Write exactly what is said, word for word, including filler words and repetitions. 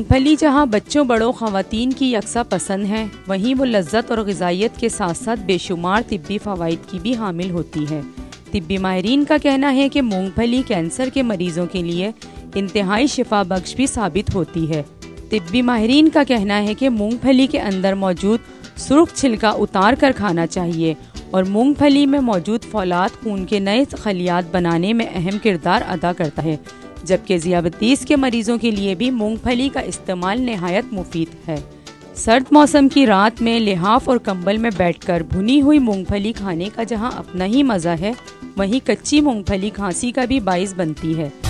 मूंगफली जहां बच्चों बड़ों ख़वातीन की यकसा पसंद है, वहीं वो लज्जत और ग़िज़ाइयत के साथ साथ बेशुमार तिब्बी फ़वाइद की भी हामिल होती है। तिब्बी माहिरीन का कहना है कि मूंगफली कैंसर के मरीज़ों के लिए इंतहाई शिफा बख्श भी साबित होती है। तिब्बी माहिरीन का कहना है कि मूंगफली के अंदर मौजूद सुर्ख छिलका उतार कर खाना चाहिए और मूंगफली में मौजूद फौलाद खून के नए खलियात बनाने में अहम किरदार अदा करता है, जबकि ज़ियाबतीस के मरीज़ों के लिए भी मूंगफली का इस्तेमाल नहायत मुफीद है। सर्द मौसम की रात में लिहाफ और कंबल में बैठकर भुनी हुई मूंगफली खाने का जहां अपना ही मज़ा है, वहीं कच्ची मूंगफली खांसी का भी बाइस बनती है।